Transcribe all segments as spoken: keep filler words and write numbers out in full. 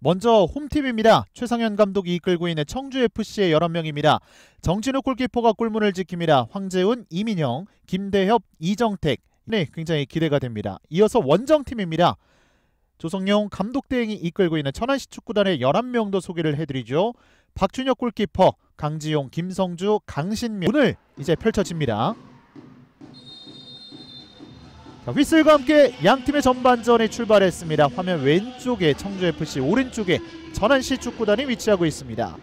먼저 홈팀입니다. 최상현 감독이 이끌고 있는 청주에프씨의 열한 명입니다. 정진욱 골키퍼가 골문을 지킵니다. 황재훈, 이민영, 김대협, 이정택. 네, 굉장히 기대가 됩니다. 이어서 원정팀입니다. 조성용 감독대행이 이끌고 있는 천안시 축구단의 열한 명도 소개를 해드리죠. 박준혁 골키퍼, 강지용, 김성주, 강신명. 오늘 이제 펼쳐집니다. 자, 휘슬과 함께 양팀의 전반전이 출발했습니다. 화면 왼쪽에 청주에프씨, 오른쪽에 천안시 축구단이 위치하고 있습니다.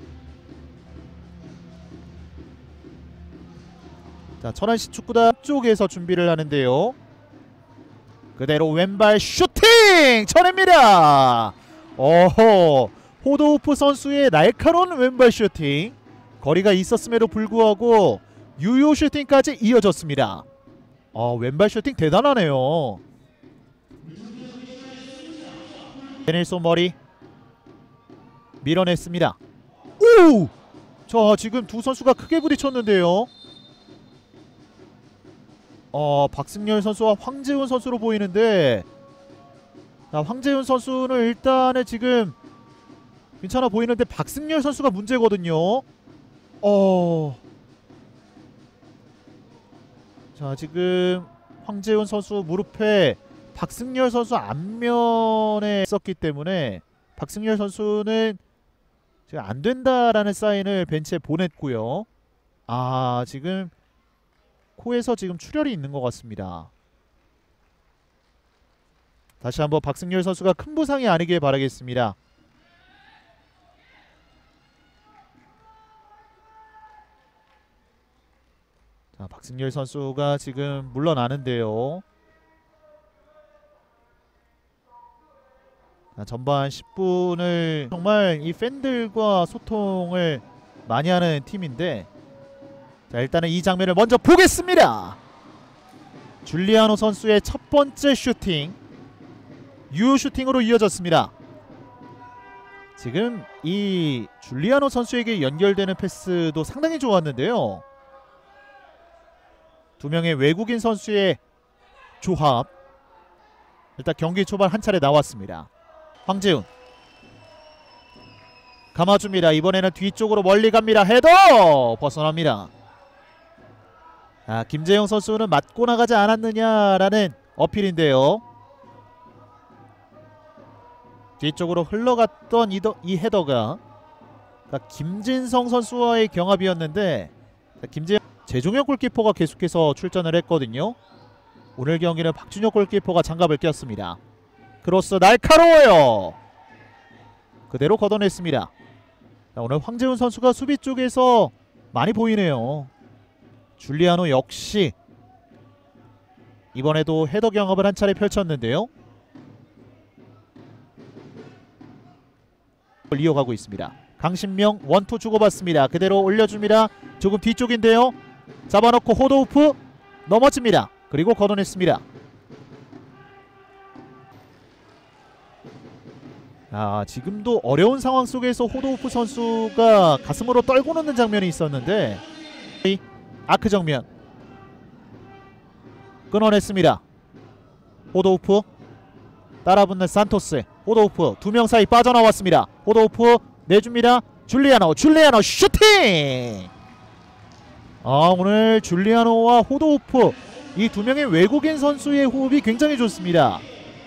자, 천안시 축구단 쪽에서 준비를 하는데요. 그대로 왼발 슈팅! 쳐냅니다. 어허, 호도우프 선수의 날카로운 왼발 슈팅. 거리가 있었음에도 불구하고 유효 슈팅까지 이어졌습니다. 어, 왼발 슈팅 대단하네요. 데닐손 머리 밀어냈습니다. 오! 자, 지금 두 선수가 크게 부딪혔는데요. 어, 박승열 선수와 황재훈 선수로 보이는데, 자, 황재훈 선수는 일단은 지금 괜찮아 보이는데 박승열 선수가 문제거든요. 어... 자, 지금 황재훈 선수 무릎에 박승열 선수 앞면에 있었기 때문에 박승열 선수는 지금 안 된다라는 사인을 벤치에 보냈고요. 아, 지금 코에서 지금 출혈이 있는 것 같습니다. 다시 한번 박승열 선수가 큰 부상이 아니길 바라겠습니다. 자, 박승열 선수가 지금 물러나는데요. 자, 전반 십 분을 정말 이 팬들과 소통을 많이 하는 팀인데, 자, 일단은 이 장면을 먼저 보겠습니다. 줄리아노 선수의 첫 번째 슈팅, 유효 슈팅으로 이어졌습니다. 지금 이 줄리아노 선수에게 연결되는 패스도 상당히 좋았는데요. 두 명의 외국인 선수의 조합. 일단 경기 초반 한 차례 나왔습니다. 황재훈 감아줍니다. 이번에는 뒤쪽으로 멀리 갑니다. 헤더! 벗어납니다. 아, 김재영 선수는 맞고 나가지 않았느냐라는 어필인데요. 뒤쪽으로 흘러갔던 이, 더, 이 헤더가 김진성 선수와의 경합이었는데, 김재영 재종혁 골키퍼가 계속해서 출전을 했거든요. 오늘 경기는 박준혁 골키퍼가 장갑을 꼈습니다. 크로스 날카로워요. 그대로 걷어냈습니다. 자, 오늘 황재훈 선수가 수비 쪽에서 많이 보이네요. 줄리아노 역시 이번에도 헤더 경합을 한 차례 펼쳤는데요. 이어가고 있습니다. 강신명 원투 주고받습니다. 그대로 올려줍니다. 조금 뒤쪽인데요. 잡아놓고 호도우프 넘어집니다. 그리고 걷어냈습니다. 아, 지금도 어려운 상황 속에서 호도우프 선수가 가슴으로 떨고 놓는 장면이 있었는데, 아크 정면 끊어냈습니다. 호도우프 따라붙는 산토스. 호도우프 두 명 사이 빠져나왔습니다. 호도우프 내줍니다. 줄리아노 줄리아노 슈팅! 아, 오늘 줄리아노와 호도우프 이 두 명의 외국인 선수의 호흡이 굉장히 좋습니다.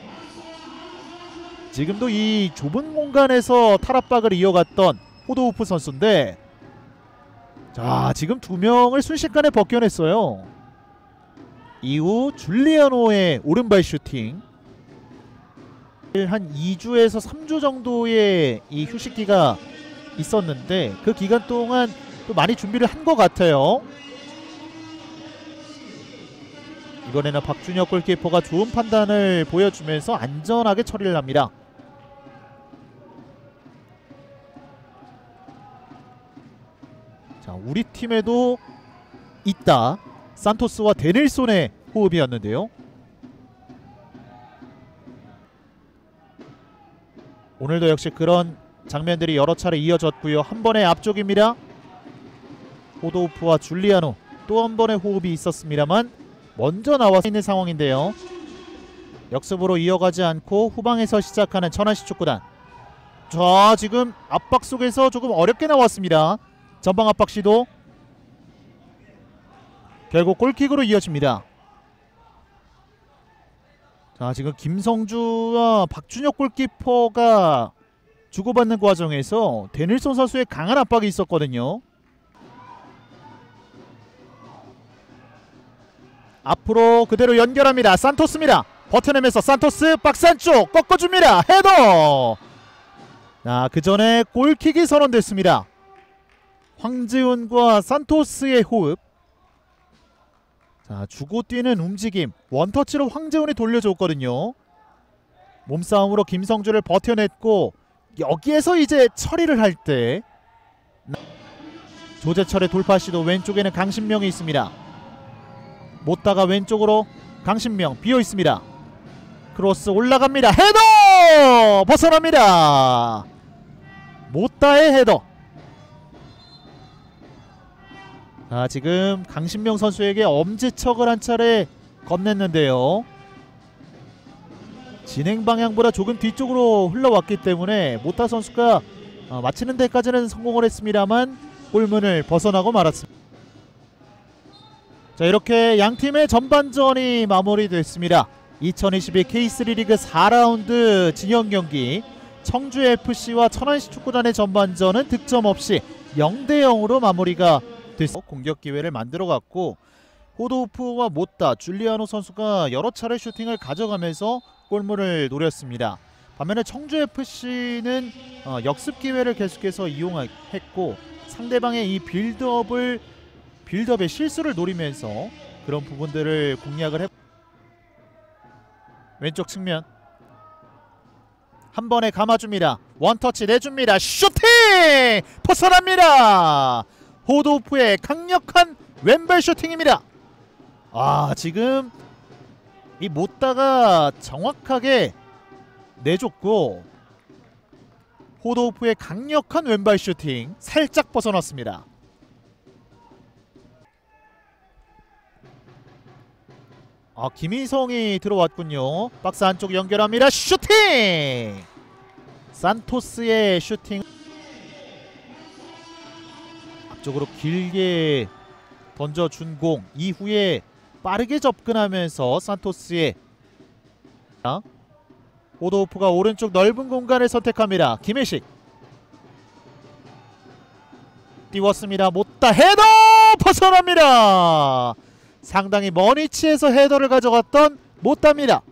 지금도 이 좁은 공간에서 탈압박을 이어갔던 호도우프 선수인데, 자, 지금 두 명을 순식간에 벗겨냈어요. 이후 줄리아노의 오른발 슈팅. 한 이 주에서 삼 주 정도의 이 휴식기가 있었는데, 그 기간 동안 또 많이 준비를 한 것 같아요. 이번에는 박준혁 골키퍼가 좋은 판단을 보여주면서 안전하게 처리를 합니다. 자, 우리 팀에도 있다. 산토스와 데닐손의 호흡이었는데요. 오늘도 역시 그런 장면들이 여러 차례 이어졌고요. 한 번의 앞쪽입니다. 호도우프와 줄리아노 또 한 번의 호흡이 있었습니다만 먼저 나와 있는 상황인데요. 역습으로 이어가지 않고 후방에서 시작하는 천안시 축구단. 자, 지금 압박 속에서 조금 어렵게 나왔습니다. 전방 압박 시도. 결국 골킥으로 이어집니다. 자, 지금 김성주와 박준혁 골키퍼가 주고받는 과정에서 데닐손 선수의 강한 압박이 있었거든요. 앞으로 그대로 연결합니다. 산토스입니다. 버텨내면서 산토스 박스 안쪽 꺾어줍니다. 헤더! 자, 그 전에 골킥이 선언됐습니다. 황재훈과 산토스의 호흡. 자, 주고 뛰는 움직임. 원터치로 황재훈이 돌려줬거든요. 몸싸움으로 김성주를 버텨냈고 여기에서 이제 처리를 할 때 조재철의 돌파 시도. 왼쪽에는 강신명이 있습니다. 못다가 왼쪽으로 강신명 비어 있습니다. 크로스 올라갑니다. 헤더! 벗어납니다. 못다의 헤더. 자, 지금 강신명 선수에게 엄지척을 한 차례 건넸는데요. 진행 방향보다 조금 뒤쪽으로 흘러왔기 때문에 못다 선수가 어, 마치는 데까지는 성공을 했습니다만 골문을 벗어나고 말았습니다. 자, 이렇게 양팀의 전반전이 마무리됐습니다. 이천이십일 케이쓰리 리그 사 라운드 진영 경기 청주에프씨와 천안시 축구단의 전반전은 득점 없이 영 대 영으로 마무리가 됐습니다. 공격 기회를 만들어갔고 호도우프와 못다, 줄리아노 선수가 여러 차례 슈팅을 가져가면서 골문을 노렸습니다. 반면에 청주에프씨는 어, 역습 기회를 계속해서 이용했고 상대방의 이 빌드업을 빌드업의 실수를 노리면서 그런 부분들을 공략을 해. 왼쪽 측면 한 번에 감아줍니다. 원터치 내줍니다. 슈팅! 벗어납니다. 호도우프의 강력한 왼발 슈팅입니다. 아, 지금 이 못다가 정확하게 내줬고 호도우프의 강력한 왼발 슈팅 살짝 벗어났습니다. 아, 김희성이 들어왔군요. 박스 안쪽 연결합니다. 슈팅! 산토스의 슈팅. 앞쪽으로 길게 던져준 공 이후에 빠르게 접근하면서 산토스의 호도우프가 오른쪽 넓은 공간을 선택합니다. 김혜식 띄웠습니다. 못다 헤더! 벗어납니다. 상당히 먼 위치에서 헤더를 가져갔던 못다입니다.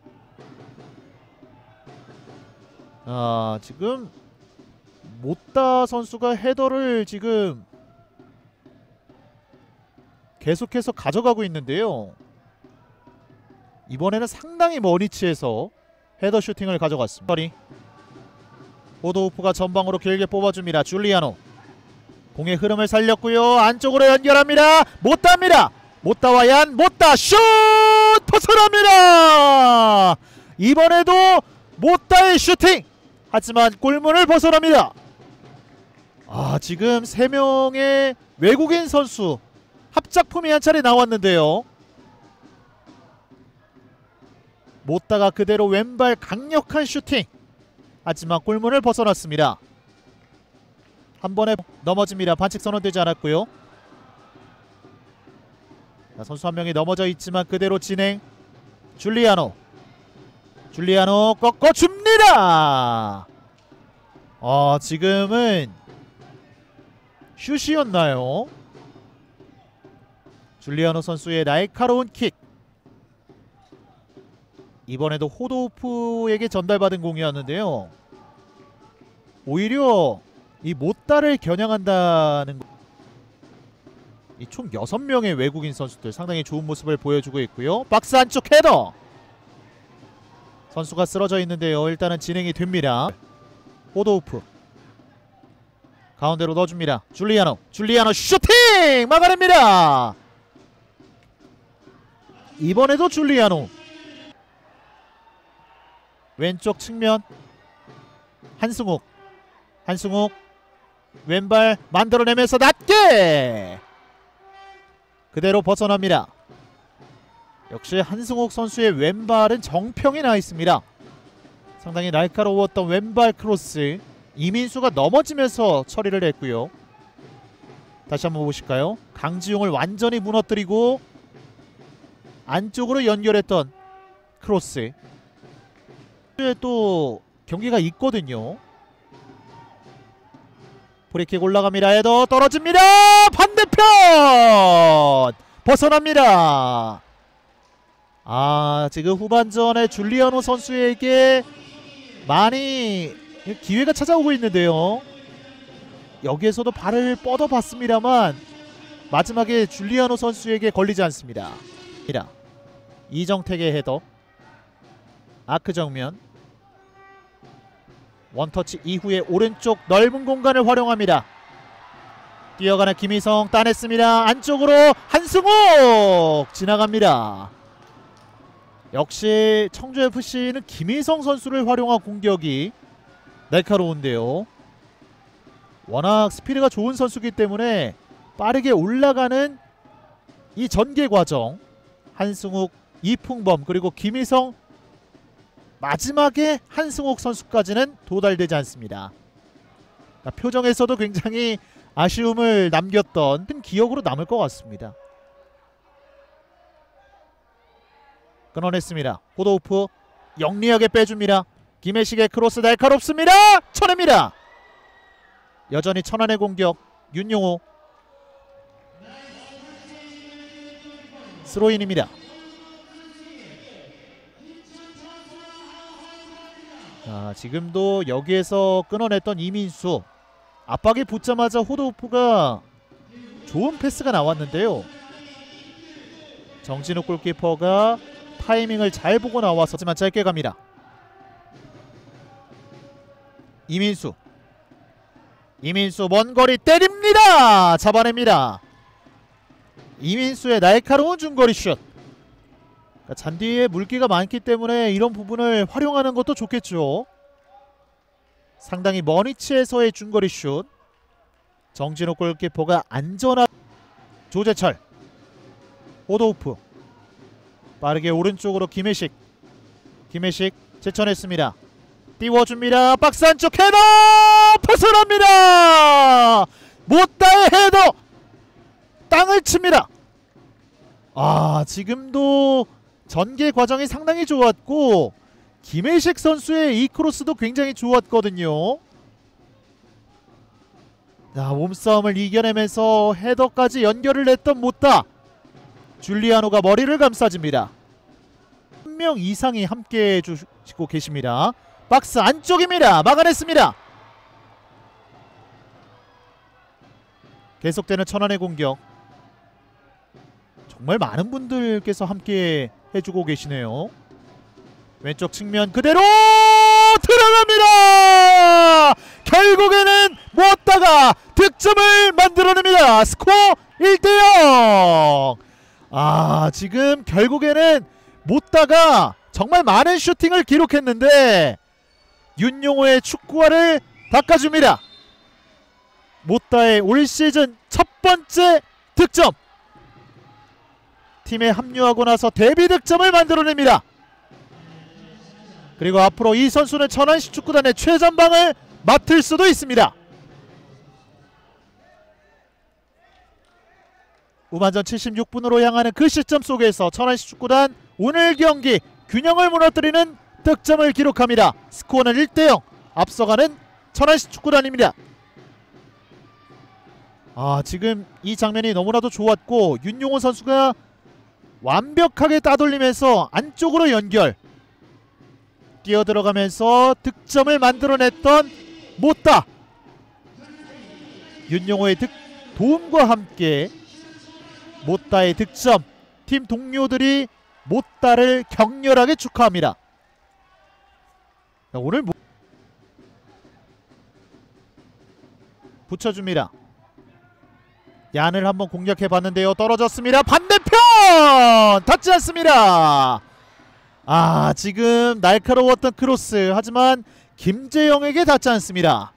아, 지금 못다 선수가 헤더를 지금 계속해서 가져가고 있는데요. 이번에는 상당히 먼 위치에서 헤더 슈팅을 가져갔습니다. 호도우프가 전방으로 길게 뽑아줍니다. 줄리아노 공의 흐름을 살렸고요. 안쪽으로 연결합니다. 못다입니다. 못다와 얀 못다 슛! 벗어납니다. 이번에도 못다의 슈팅! 하지만 골문을 벗어납니다. 아, 지금 세 명의 외국인 선수 합작품이 한 차례 나왔는데요. 못다가 그대로 왼발 강력한 슈팅. 하지만 골문을 벗어났습니다. 한 번에 넘어집니다. 반칙 선언되지 않았고요. 자, 선수 한 명이 넘어져 있지만 그대로 진행. 줄리아노 줄리아노 꺾어줍니다. 아, 지금은 슛이었나요? 줄리아노 선수의 날카로운 킥. 이번에도 호도우프에게 전달받은 공이었는데요. 오히려 이 못다를 겨냥한다는 이 총 여섯 명의 외국인 선수들 상당히 좋은 모습을 보여주고 있고요. 박스 안쪽 헤더. 선수가 쓰러져 있는데요. 일단은 진행이 됩니다. 호도우프 가운데로 넣어줍니다. 줄리아노 줄리아노 슈팅! 막아냅니다. 이번에도 줄리아노 왼쪽 측면 한승욱 한승욱 왼발 만들어내면서 낮게 그대로 벗어납니다. 역시 한승욱 선수의 왼발은 정평이 나 있습니다. 상당히 날카로웠던 왼발 크로스 이민수가 넘어지면서 처리를 했고요. 다시 한번 보실까요? 강지용을 완전히 무너뜨리고 안쪽으로 연결했던 크로스. 또 경기가 있거든요. 프리킥 올라갑니다. 헤더 떨어집니다. 반대편 벗어납니다. 아, 지금 후반전에 줄리아노 선수에게 많이 기회가 찾아오고 있는데요. 여기에서도 발을 뻗어봤습니다만 마지막에 줄리아노 선수에게 걸리지 않습니다. 이정택의 헤더. 아크 정면. 원터치 이후에 오른쪽 넓은 공간을 활용합니다. 뛰어가는 김희성 따냈습니다. 안쪽으로 한승욱 지나갑니다. 역시 청주에프씨는 김희성 선수를 활용한 공격이 날카로운데요. 워낙 스피드가 좋은 선수이기 때문에 빠르게 올라가는 이 전개 과정, 한승욱, 이풍범 그리고 김희성, 마지막에 한승욱 선수까지는 도달되지 않습니다. 표정에서도 굉장히 아쉬움을 남겼던 큰 기억으로 남을 것 같습니다. 끊어냈습니다. 호도우프 영리하게 빼줍니다. 김혜식의 크로스 날카롭습니다. 쳐냅니다. 여전히 천안의 공격. 윤용호 스로인입니다. 자, 지금도 여기에서 끊어냈던 이민수, 압박에 붙자마자 호도우프가 좋은 패스가 나왔는데요. 정진욱 골키퍼가 타이밍을 잘 보고 나와서 하지만 짧게 갑니다. 이민수 이민수 먼 거리 때립니다. 잡아냅니다. 이민수의 날카로운 중거리 슛. 그러니까 잔디에 물기가 많기 때문에 이런 부분을 활용하는 것도 좋겠죠. 상당히 먼 위치에서의 중거리 슛. 정진욱 골키퍼가 안전한. 조재철 호도우프 빠르게 오른쪽으로 김혜식 김혜식 제쳐냈습니다. 띄워줍니다. 박스 안쪽 헤더 벗어납니다. 못다의 헤더 땅을 칩니다. 아, 지금도 전개 과정이 상당히 좋았고 김혜식 선수의 이 크로스도 굉장히 좋았거든요. 자, 몸싸움을 이겨내면서 헤더까지 연결을 냈던 못다. 줄리아노가 머리를 감싸줍니다. 한 명 이상이 함께 해주시고 계십니다. 박스 안쪽입니다. 막아냈습니다. 계속되는 천안의 공격. 정말 많은 분들께서 함께 해주고 계시네요. 왼쪽 측면 그대로 들어갑니다. 결국에는 못다가 득점을 만들어냅니다. 스코어 일 대 영. 아, 지금 결국에는 못다가 정말 많은 슈팅을 기록했는데 윤용호의 축구화를 닦아줍니다. 못다의 올 시즌 첫 번째 득점. 팀에 합류하고 나서 데뷔 득점을 만들어냅니다. 그리고 앞으로 이 선수는 천안시 축구단의 최전방을 맡을 수도 있습니다. 후반전 칠십육 분으로 향하는 그 시점 속에서 천안시 축구단 오늘 경기 균형을 무너뜨리는 득점을 기록합니다. 스코어는 일 대 영 앞서가는 천안시 축구단입니다. 아, 지금 이 장면이 너무나도 좋았고 윤용호 선수가 완벽하게 따돌리면서 안쪽으로 연결, 뛰어들어가면서 득점을 만들어냈던 못다. 윤용호의 득, 도움과 함께 못다의 득점. 팀 동료들이 못다를 격렬하게 축하합니다. 오늘 뭐 붙여줍니다. 얀을 한번 공략해봤는데요. 떨어졌습니다. 반대편! 닿지 않습니다. 아, 지금 날카로웠던 크로스. 하지만 김재영에게 닿지 않습니다.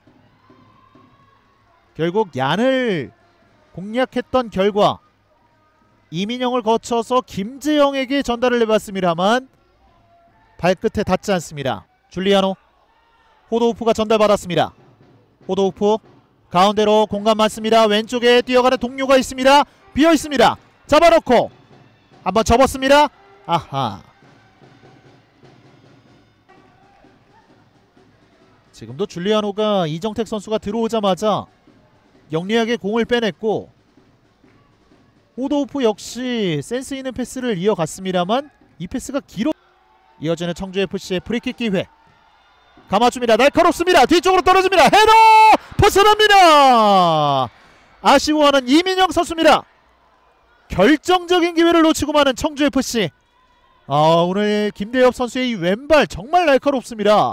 결국 얀을 공략했던 결과 이민영을 거쳐서 김재영에게 전달을 해봤습니다만 발끝에 닿지 않습니다. 줄리아노 호도우프가 전달받았습니다. 호도우프 가운데로 공간 많습니다. 왼쪽에 뛰어가는 동료가 있습니다. 비어 있습니다. 잡아놓고 한번 접었습니다. 아하. 지금도 줄리아노가 이정택 선수가 들어오자마자 영리하게 공을 빼냈고, 호도우프 역시 센스 있는 패스를 이어갔습니다만 이 패스가 길어. 이어지는 청주에프씨의 프리킥 기회. 감아줍니다. 날카롭습니다. 뒤쪽으로 떨어집니다. 헤더! 벗어납니다. 아쉬워하는 이민영 선수입니다. 결정적인 기회를 놓치고 마는 청주에프씨. 아, 오늘 김대엽 선수의 이 왼발 정말 날카롭습니다.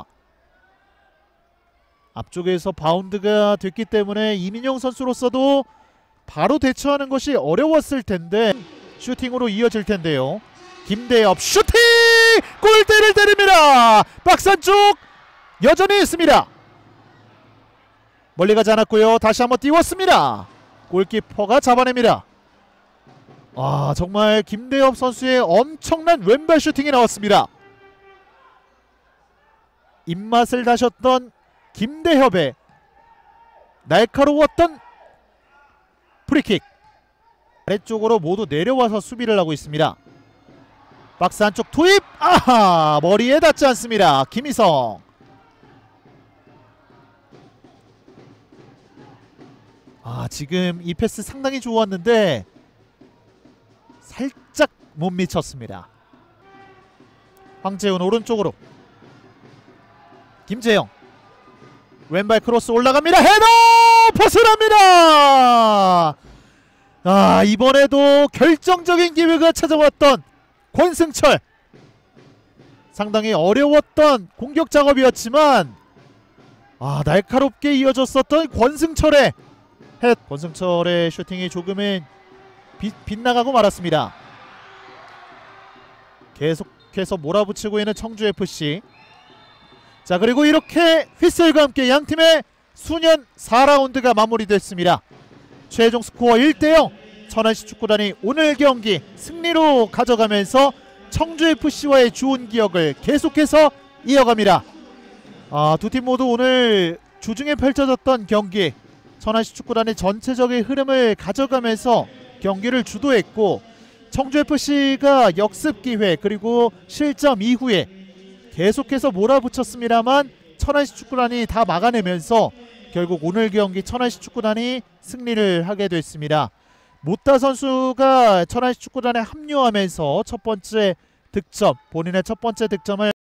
앞쪽에서 바운드가 됐기 때문에 이민영 선수로서도 바로 대처하는 것이 어려웠을 텐데 슈팅으로 이어질 텐데요. 김대엽 슈팅! 골대를 때립니다. 박스 안쪽 여전히 있습니다. 멀리 가지 않았고요. 다시 한번 띄웠습니다. 골키퍼가 잡아냅니다. 아, 정말 김대엽 선수의 엄청난 왼발 슈팅이 나왔습니다. 입맛을 다셨던 김대엽의 날카로웠던 프리킥. 아래쪽으로 모두 내려와서 수비를 하고 있습니다. 박스 안쪽 투입! 아하! 머리에 닿지 않습니다. 김희성. 아, 지금 이 패스 상당히 좋았는데 살짝 못 미쳤습니다. 황재훈 오른쪽으로. 김재영. 왼발 크로스 올라갑니다. 헤더! 벗어납니다. 아, 이번에도 결정적인 기회가 찾아왔던 권승철. 상당히 어려웠던 공격 작업이었지만 아, 날카롭게 이어졌었던 권승철의 헷. 권승철의 슈팅이 조금은 빗, 빗나가고 말았습니다. 계속해서 몰아붙이고 있는 청주에프씨. 자, 그리고 이렇게 휘슬과 함께 양팀의 수년 사 라운드가 마무리됐습니다. 최종 스코어 일 대 영. 천안시 축구단이 오늘 경기 승리로 가져가면서 청주에프씨와의 좋은 기억을 계속해서 이어갑니다. 아, 두 팀 모두 오늘 주중에 펼쳐졌던 경기 천안시 축구단의 전체적인 흐름을 가져가면서 경기를 주도했고, 청주에프씨가 역습 기회 그리고 실점 이후에 계속해서 몰아붙였습니다만 천안시 축구단이 다 막아내면서 결국 오늘 경기 천안시 축구단이 승리를 하게 됐습니다. 모타 선수가 천안시 축구단에 합류하면서 첫 번째 득점, 본인의 첫 번째 득점을